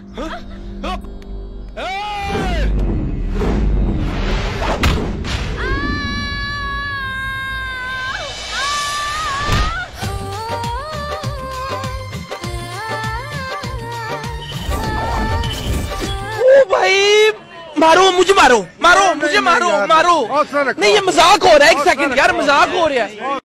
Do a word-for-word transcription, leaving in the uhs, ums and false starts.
भाई मारो मुझे, मारो मारो मुझे, मारो मारो। नहीं ये मजाक हो रहा है, एक सेकंड यार, मजाक हो रहा है।